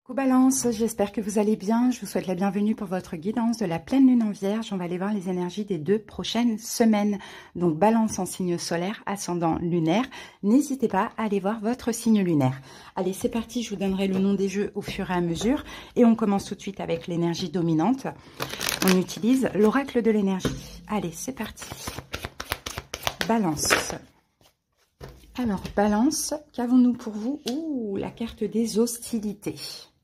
Coucou Balance, j'espère que vous allez bien. Je vous souhaite la bienvenue pour votre guidance de la pleine lune en Vierge. On va aller voir les énergies des 2 prochaines semaines. Donc Balance en signe solaire, ascendant lunaire. N'hésitez pas à aller voir votre signe lunaire. Allez, c'est parti, je vous donnerai le nom des jeux au fur et à mesure. Et on commence tout de suite avec l'énergie dominante. On utilise l'oracle de l'énergie. Allez, c'est parti. Balance. Alors, Balance, qu'avons-nous pour vous? Ouh, la carte des hostilités.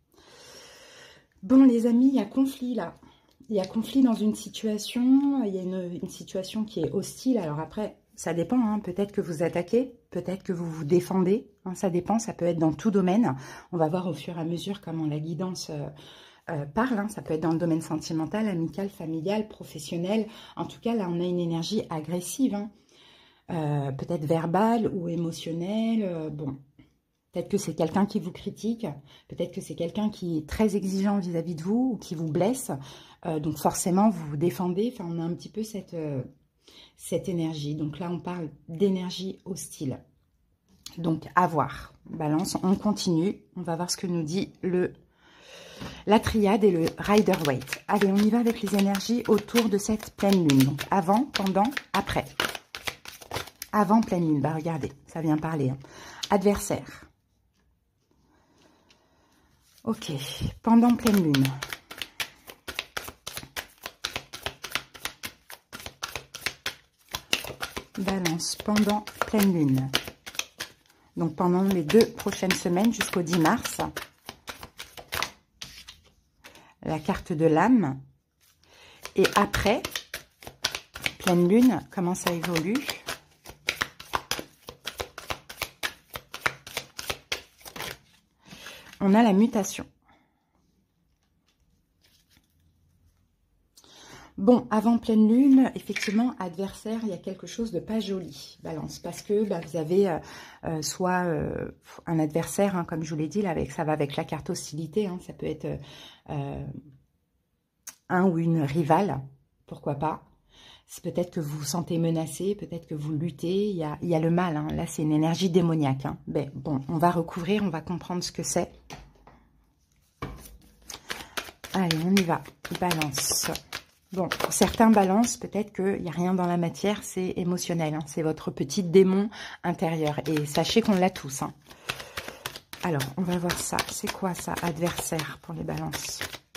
Bon, les amis, il y a conflit là. Il y a conflit dans une situation. Il y a une situation qui est hostile. Alors après, ça dépend. Hein. Peut-être que vous attaquez. Peut-être que vous vous défendez. Hein, ça dépend. Ça peut être dans tout domaine. On va voir au fur et à mesure comment la guidance parle. Hein. Ça peut être dans le domaine sentimental, amical, familial, professionnel. En tout cas, là, on a une énergie agressive. Hein. Peut-être verbale ou émotionnelle. Bon. Peut-être que c'est quelqu'un qui vous critique, peut-être que c'est quelqu'un qui est très exigeant vis-à-vis de vous ou qui vous blesse. Donc forcément, vous vous défendez. Enfin, on a un petit peu cette énergie. Donc là, on parle d'énergie hostile. Donc, à voir. Balance, on continue. On va voir ce que nous dit la triade et le Rider-Waite. Allez, on y va avec les énergies autour de cette pleine lune. Donc, avant, pendant, après. Avant pleine lune. Bah, regardez, ça vient parler. Hein. Adversaire. Ok, pendant pleine lune. Balance, pendant pleine lune. Donc pendant les 2 prochaines semaines jusqu'au 10 mars. La carte de l'âme. Et après, pleine lune, comment ça évolue? On a la mutation. Bon, avant pleine lune, effectivement, adversaire, il y a quelque chose de pas joli, Balance, parce que bah, vous avez soit un adversaire, hein, comme je vous l'ai dit, là, ça va avec la carte hostilité, hein, ça peut être un ou une rivale, pourquoi pas. C'est peut-être que vous vous sentez menacé, peut-être que vous luttez, il y a le mal, hein. Là c'est une énergie démoniaque. Hein. Ben, bon, on va recouvrir, on va comprendre ce que c'est. Allez, on y va, Balance. Bon, pour certains Balance, peut-être qu'il n'y a rien dans la matière, c'est émotionnel, hein. C'est votre petit démon intérieur, et sachez qu'on l'a tous. Hein. Alors, on va voir ça, c'est quoi ça, adversaire pour les Balances?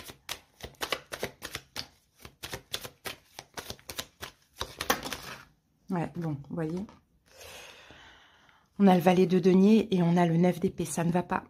Ouais, bon, vous voyez. On a le valet de denier et on a le 9 d'épée, ça ne va pas.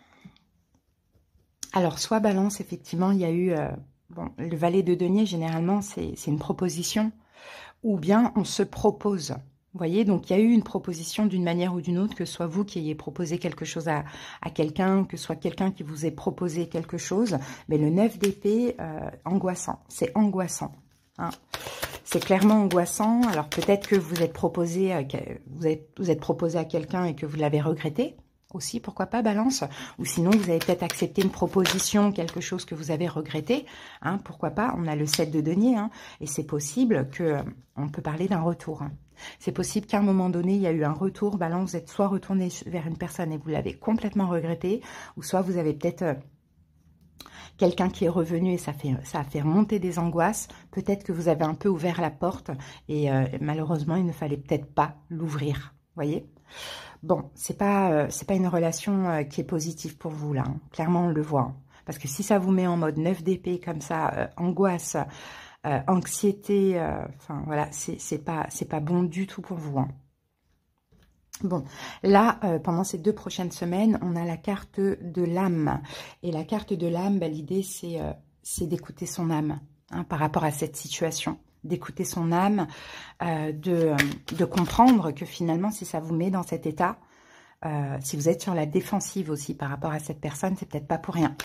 Alors, soit Balance, effectivement, il y a eu... bon, le valet de denier, généralement, c'est une proposition. Ou bien, on se propose. Vous voyez, donc il y a eu une proposition d'une manière ou d'une autre, que ce soit vous qui ayez proposé quelque chose à quelqu'un, que ce soit quelqu'un qui vous ait proposé quelque chose. Mais le 9 d'épée, angoissant. C'est angoissant. Hein. C'est clairement angoissant. Alors peut-être que vous êtes proposé, vous êtes proposé à quelqu'un et que vous l'avez regretté aussi, pourquoi pas, Balance. Ou sinon, vous avez peut-être accepté une proposition, quelque chose que vous avez regretté. Hein, pourquoi pas, on a le 7 de denier. Hein, et c'est possible que on peut parler d'un retour. Hein. C'est possible qu'à un moment donné, il y a eu un retour. Balance, vous êtes soit retourné vers une personne et vous l'avez complètement regretté, ou soit vous avez peut-être... quelqu'un qui est revenu et ça a fait remonter des angoisses. Peut-être que vous avez un peu ouvert la porte et malheureusement, il ne fallait peut-être pas l'ouvrir. Voyez? Bon, c'est pas une relation qui est positive pour vous, là. Hein. Clairement, on le voit. Hein. Parce que si ça vous met en mode 9 d'épée comme ça, angoisse, anxiété, enfin voilà, c'est pas bon du tout pour vous. Hein. Bon, là, pendant ces 2 prochaines semaines, on a la carte de l'âme. Et la carte de l'âme, bah, l'idée, c'est d'écouter son âme hein, par rapport à cette situation. D'écouter son âme, de comprendre que finalement, si ça vous met dans cet état, si vous êtes sur la défensive aussi par rapport à cette personne, c'est peut-être pas pour rien.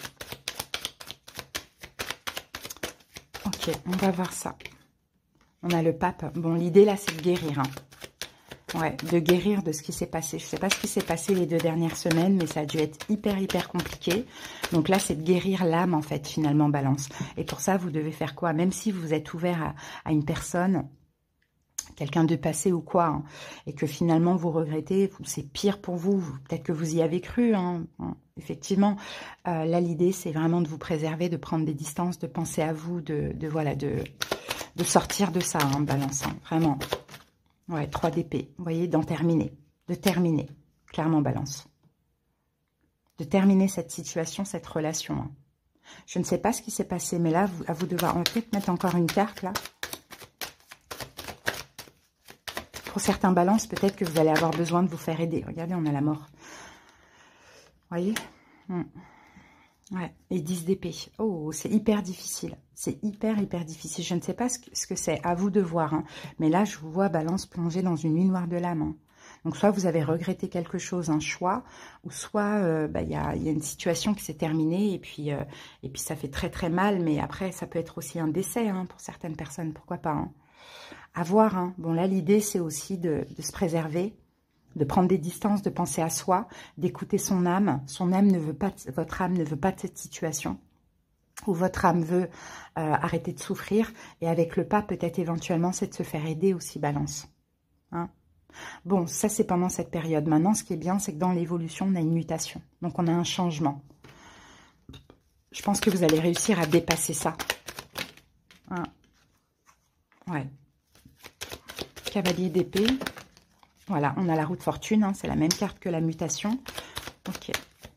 Ok, on va voir ça. On a le pape. Bon, l'idée là, c'est de guérir. Hein. Ouais, de guérir de ce qui s'est passé. Je ne sais pas ce qui s'est passé les 2 dernières semaines, mais ça a dû être hyper compliqué. Donc là, c'est de guérir l'âme, en fait, finalement, Balance. Et pour ça, vous devez faire quoi? Même si vous êtes ouvert à une personne quelqu'un de passé ou quoi, hein, et que finalement vous regrettez, c'est pire pour vous, peut-être que vous y avez cru, hein, effectivement. Là, l'idée, c'est vraiment de vous préserver, de prendre des distances, de penser à vous, voilà, de sortir de ça, hein, Balance, hein, vraiment. Ouais, 3 d'épée, vous voyez, d'en terminer, de terminer, clairement, Balance. De terminer cette situation, cette relation. Hein. Je ne sais pas ce qui s'est passé, mais là, à vous de voir. On va peut-être mettre encore une carte, là. Pour certains balances, peut-être que vous allez avoir besoin de vous faire aider. Regardez, on a la mort. Vous voyez? Ouais, et 10 d'épée. Oh, c'est hyper difficile. C'est hyper difficile. Je ne sais pas ce que c'est. À vous de voir. Hein. Mais là, je vous vois, Balance, plonger dans une nuit noire de l'âme. Hein. Donc, soit vous avez regretté quelque chose, un choix, ou soit il y a une situation qui s'est terminée et puis ça fait très mal. Mais après, ça peut être aussi un décès hein, pour certaines personnes. Pourquoi pas hein. À voir. Hein. Bon, là, l'idée, c'est aussi de se préserver, de prendre des distances, de penser à soi, d'écouter son âme. Son âme ne veut pas, votre âme ne veut pas de cette situation. Ou votre âme veut arrêter de souffrir. Et avec le pas, peut-être éventuellement, c'est de se faire aider aussi, Balance. Hein. Bon, ça, c'est pendant cette période. Maintenant, ce qui est bien, c'est que dans l'évolution, on a une mutation. Donc, on a un changement. Je pense que vous allez réussir à dépasser ça. Hein. Ouais. Cavalier d'épée. Voilà, on a la roue de fortune. Hein, c'est la même carte que la mutation. Ok.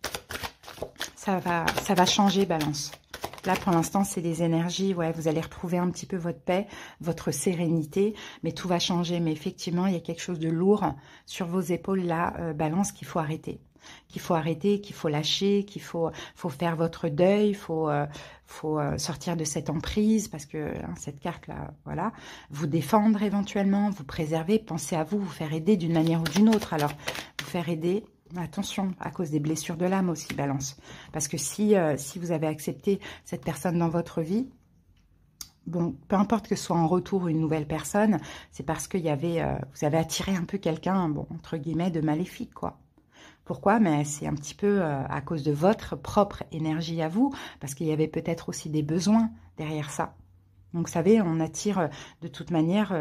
Ça va changer, Balance. Là, pour l'instant, c'est des énergies. Ouais, vous allez retrouver un petit peu votre paix, votre sérénité. Mais tout va changer. Mais effectivement, il y a quelque chose de lourd sur vos épaules, là, Balance, qu'il faut arrêter. Qu'il faut lâcher, qu'il faut faire votre deuil, il faut sortir de cette emprise. Parce que hein, cette carte-là, voilà, vous défendre éventuellement, vous préserver, penser à vous, vous faire aider d'une manière ou d'une autre. Alors, vous faire aider... Attention, à cause des blessures de l'âme aussi, Balance. Parce que si vous avez accepté cette personne dans votre vie, bon, peu importe que ce soit en retour une nouvelle personne, c'est parce que vous avez attiré un peu quelqu'un, bon, entre guillemets, de maléfique, quoi. Pourquoi? Mais c'est un petit peu à cause de votre propre énergie à vous, parce qu'il y avait peut-être aussi des besoins derrière ça. Donc, vous savez, on attire de toute manière...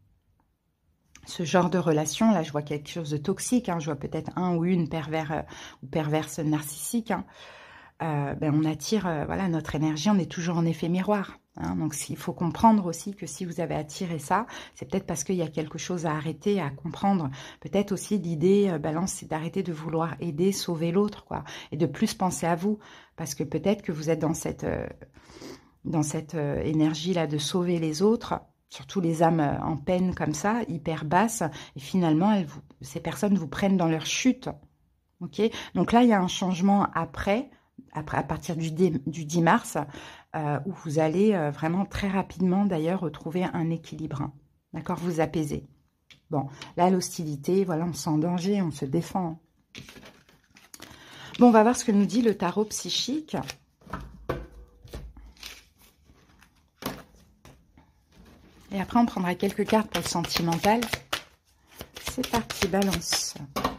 ce genre de relation, là, je vois quelque chose de toxique. Hein, je vois peut-être un ou une pervers ou perverse narcissique. Hein. On attire, voilà, notre énergie. On est toujours en effet miroir. Hein, donc, il faut comprendre aussi que si vous avez attiré ça, c'est peut-être parce qu'il y a quelque chose à arrêter, à comprendre. Peut-être aussi l'idée, Balance, c'est d'arrêter de vouloir aider, sauver l'autre, quoi, et de plus penser à vous, parce que peut-être que vous êtes dans cette énergie-là de sauver les autres. Surtout les âmes en peine comme ça, hyper basses. Et finalement, ces personnes vous prennent dans leur chute. Okay, donc là, il y a un changement après à partir du 10 mars, où vous allez vraiment très rapidement, d'ailleurs, retrouver un équilibre. D'accord, vous apaiser. Bon, là, l'hostilité, voilà, on se sent en danger, on se défend. Bon, on va voir ce que nous dit le tarot psychique. Et après, on prendra quelques cartes pour le sentimental. C'est parti, Balance.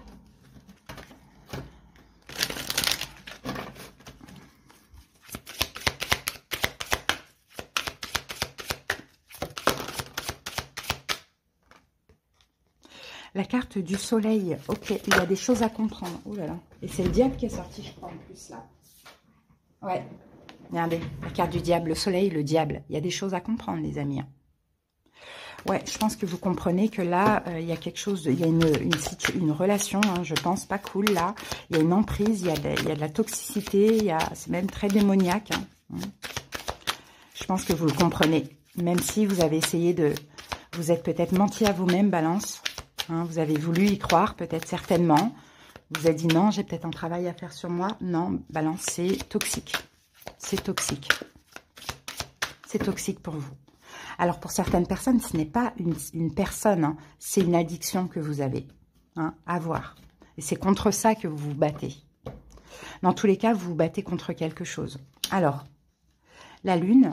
La carte du soleil. Ok, il y a des choses à comprendre. Ouh là là. Et c'est le diable qui est sorti, je crois, en plus, là. Ouais. Regardez, la carte du diable, le soleil, le diable. Il y a des choses à comprendre, les amis. Ouais, je pense que vous comprenez que là, il y a quelque chose, il y a une relation, hein, je pense, pas cool, là. Il y a une emprise, il y a de la toxicité, c'est même très démoniaque. Hein. Je pense que vous le comprenez. Même si vous avez essayé vous êtes peut-être menti à vous-même, Balance. Hein, vous avez voulu y croire, peut-être certainement. Vous avez dit non, j'ai peut-être un travail à faire sur moi. Non, Balance, c'est toxique. C'est toxique. C'est toxique pour vous. Alors, pour certaines personnes, ce n'est pas une personne, hein, c'est une addiction que vous avez hein, à voir. Et c'est contre ça que vous vous battez. Dans tous les cas, vous vous battez contre quelque chose. Alors, la lune.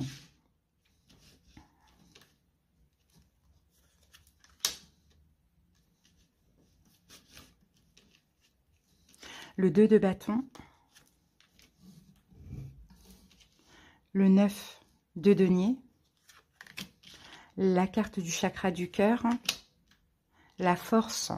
Le 2 de bâton. Le 9 de denier. La carte du chakra du cœur. la force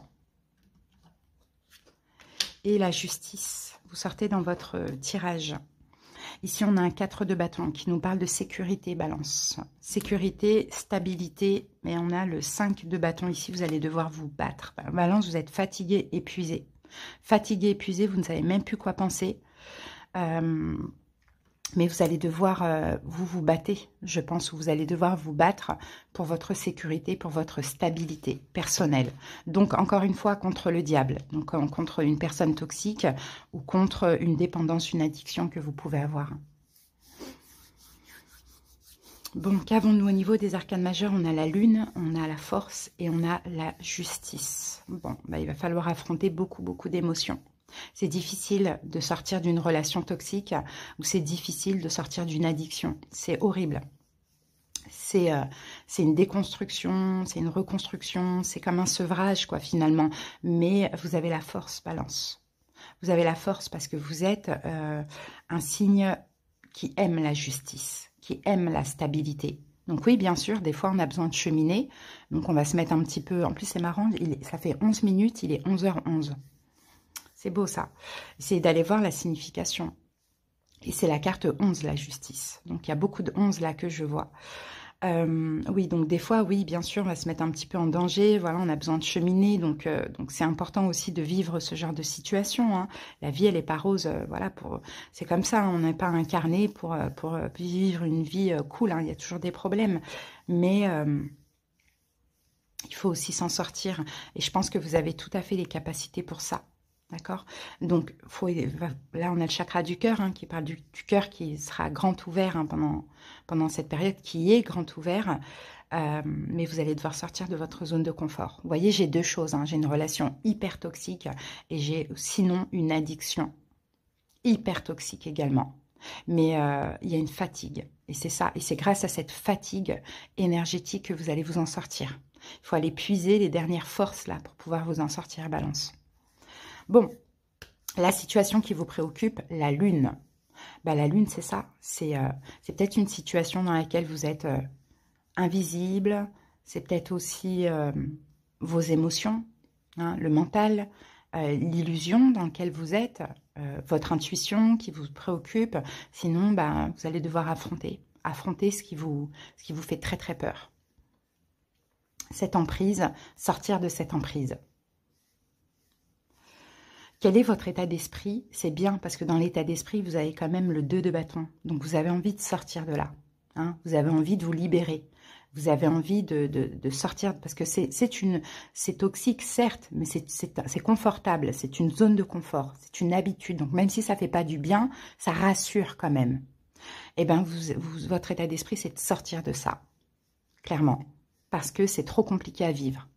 et la justice. Vous sortez dans votre tirage. Ici, on a un 4 de bâton qui nous parle de sécurité, balance. Sécurité, stabilité, mais on a le 5 de bâton. Ici, vous allez devoir vous battre. Balance, vous êtes fatigué, épuisé. Fatigué, épuisé, vous ne savez même plus quoi penser. Mais vous allez devoir, vous battez, je pense, vous allez devoir vous battre pour votre sécurité, pour votre stabilité personnelle. Donc, encore une fois, contre le diable, donc contre une personne toxique ou contre une dépendance, une addiction que vous pouvez avoir. Bon, qu'avons-nous au niveau des arcanes majeures? On a la lune, on a la force et on a la justice. Bon, bah, il va falloir affronter beaucoup d'émotions. C'est difficile de sortir d'une relation toxique ou c'est difficile de sortir d'une addiction. C'est horrible. C'est une déconstruction, c'est une reconstruction, c'est comme un sevrage, quoi, finalement. Mais vous avez la force, balance. Vous avez la force parce que vous êtes un signe qui aime la justice, qui aime la stabilité. Donc oui, bien sûr, des fois, on a besoin de cheminer. Donc on va se mettre un petit peu... En plus, c'est marrant, ça fait 11 minutes, il est 11h11. C'est beau, ça. Essayez d'aller voir la signification. Et c'est la carte 11, la justice. Donc, il y a beaucoup de 11 là que je vois. Oui, donc des fois, oui, bien sûr, on va se mettre un petit peu en danger. Voilà, on a besoin de cheminer. Donc c'est important aussi de vivre ce genre de situation. Hein. La vie, elle n'est pas rose. Voilà, c'est comme ça. Hein, on n'est pas incarné pour vivre une vie cool. Hein, il y a toujours des problèmes. Mais... il faut aussi s'en sortir. Et je pense que vous avez tout à fait les capacités pour ça. D'accord? Donc, là, on a le chakra du cœur, hein, qui parle du cœur qui sera grand ouvert, hein, pendant cette période, qui est grand ouvert. Mais vous allez devoir sortir de votre zone de confort. Vous voyez, j'ai deux choses. Hein, j'ai une relation hyper toxique et j'ai sinon une addiction hyper toxique également. Mais il y a une fatigue. Et c'est ça. Et c'est grâce à cette fatigue énergétique que vous allez vous en sortir. Il faut aller puiser les dernières forces là pour pouvoir vous en sortir, balance. Bon, la situation qui vous préoccupe, la lune. Bah, la lune, c'est ça. C'est peut-être une situation dans laquelle vous êtes invisible. C'est peut-être aussi vos émotions, hein, le mental, l'illusion dans laquelle vous êtes, votre intuition qui vous préoccupe. Sinon, bah, vous allez devoir affronter ce qui vous fait très peur. Cette emprise, sortir de cette emprise. Quel est votre état d'esprit? C'est bien parce que dans l'état d'esprit, vous avez quand même le 2 de bâton. Donc, vous avez envie de sortir de là. Hein, vous avez envie de vous libérer. Vous avez envie de sortir parce que c'est toxique, certes, mais c'est confortable. C'est une zone de confort. C'est une habitude. Donc, même si ça ne fait pas du bien, ça rassure quand même. Eh bien, votre état d'esprit, c'est de sortir de ça. Clairement. Parce que c'est trop compliqué à vivre.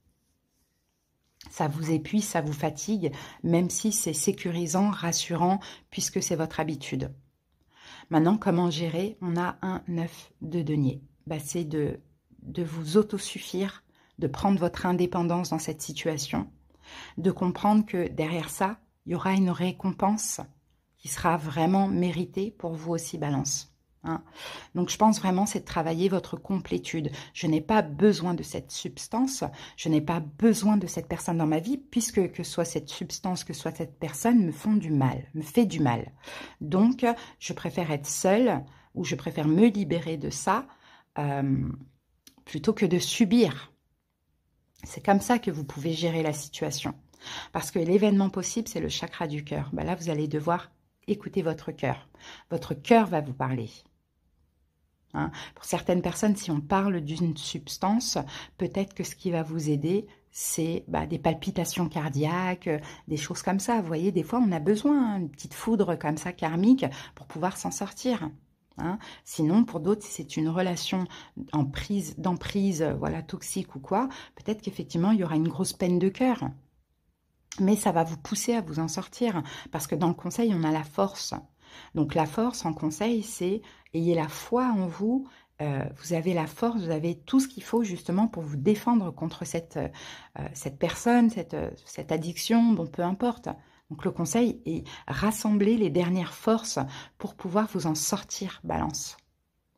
Ça vous épuise, ça vous fatigue, même si c'est sécurisant, rassurant, puisque c'est votre habitude. Maintenant, comment gérer? On a un 9 de denier. Bah, c'est de vous autosuffire, de prendre votre indépendance dans cette situation, de comprendre que derrière ça, il y aura une récompense qui sera vraiment méritée pour vous aussi, balance. Hein. Donc, je pense vraiment, c'est de travailler votre complétude. Je n'ai pas besoin de cette substance, je n'ai pas besoin de cette personne dans ma vie, puisque que soit cette substance, que soit cette personne me fait du mal. Donc, je préfère être seule, ou je préfère me libérer de ça, plutôt que de subir. C'est comme ça que vous pouvez gérer la situation. Parce que l'événement possible, c'est le chakra du cœur. Ben là, vous allez devoir écouter votre cœur. Votre cœur va vous parler. Hein. Pour certaines personnes, si on parle d'une substance, peut-être que ce qui va vous aider, c'est des palpitations cardiaques, des choses comme ça. Vous voyez, des fois, on a besoin d'une petite foudre comme ça, karmique, pour pouvoir s'en sortir. Hein. Sinon, pour d'autres, si c'est une relation d'emprise, voilà, toxique ou quoi, peut-être qu'effectivement, il y aura une grosse peine de cœur. Mais ça va vous pousser à vous en sortir, parce que dans le conseil, on a la force. Donc la force en conseil, c'est ayez la foi en vous, vous avez la force, vous avez tout ce qu'il faut justement pour vous défendre contre cette personne, cette addiction, bon, peu importe. Donc le conseil est rassembler les dernières forces pour pouvoir vous en sortir, balance.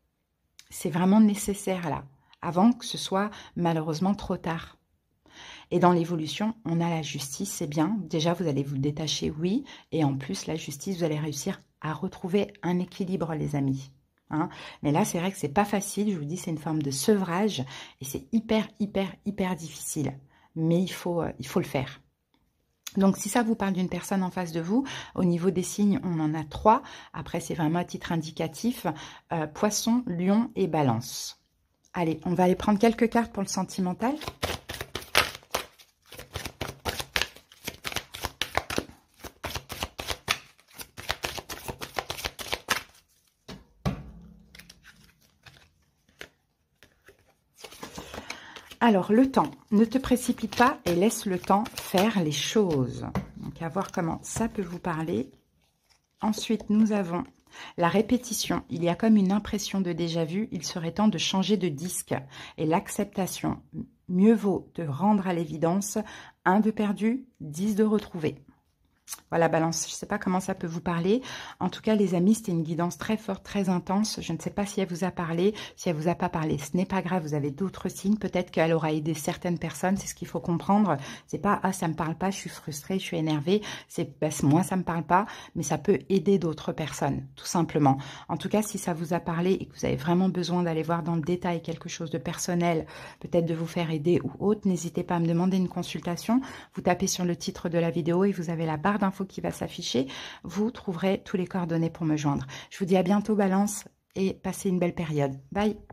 C'est vraiment nécessaire là, avant que ce soit malheureusement trop tard. Et dans l'évolution, on a la justice, c'est bien. Déjà, vous allez vous détacher, oui. Et en plus, la justice, vous allez réussir à retrouver un équilibre, les amis. Hein. Mais là, c'est vrai que c'est pas facile. Je vous dis, c'est une forme de sevrage. Et c'est hyper, hyper, hyper difficile. Mais il faut le faire. Donc, si ça vous parle d'une personne en face de vous, au niveau des signes, on en a 3. Après, c'est vraiment à titre indicatif. Poisson, Lion et Balance. Allez, on va aller prendre quelques cartes pour le sentimental. Alors, le temps. Ne te précipite pas et laisse le temps faire les choses. Donc, à voir comment ça peut vous parler. Ensuite, nous avons la répétition. Il y a comme une impression de déjà-vu. Il serait temps de changer de disque. Et l'acceptation. Mieux vaut te rendre à l'évidence. 1 de perdu, 10 de retrouvé. Voilà, Balance, je ne sais pas comment ça peut vous parler. En tout cas, les amis, c'était une guidance très forte, très intense. Je ne sais pas si elle vous a parlé. Si elle vous a pas parlé, ce n'est pas grave. Vous avez d'autres signes. Peut-être qu'elle aura aidé certaines personnes. C'est ce qu'il faut comprendre. C'est pas, ah, ça me parle pas, je suis frustrée, je suis énervée. C'est, ben, moi, ça me parle pas. Mais ça peut aider d'autres personnes, tout simplement. En tout cas, si ça vous a parlé et que vous avez vraiment besoin d'aller voir dans le détail quelque chose de personnel, peut-être de vous faire aider ou autre, n'hésitez pas à me demander une consultation. Vous tapez sur le titre de la vidéo et vous avez la barre d'infos qui va s'afficher, vous trouverez tous les coordonnées pour me joindre. Je vous dis à bientôt, Balance, et passez une belle période. Bye!